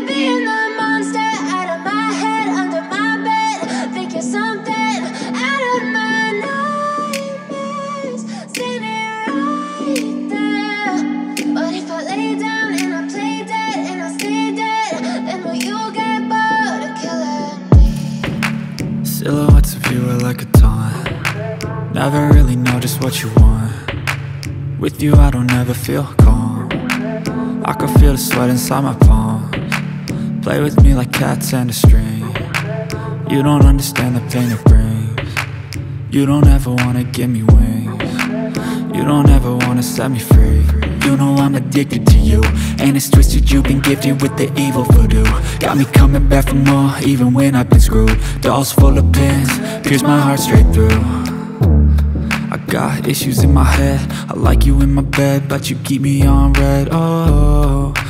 being the monster out of my head, under my bed. Think you're something out of my nightmares, standing right there. But if I lay down and I play dead and I stay dead, then will you get bored of killing me? Silhouettes of you are like a taunt. Never really know just what you want. With you I don't ever feel calm. I can feel the sweat inside my palms. Play with me like cats and a string. You don't understand the pain it brings. You don't ever wanna give me wings. You don't ever wanna set me free. You know I'm addicted to you, and it's twisted, you've been gifted with the evil voodoo. Got me coming back for more, even when I've been screwed. Dolls full of pins, pierce my heart straight through. I got issues in my head, I like you in my bed, but you keep me on red. Oh,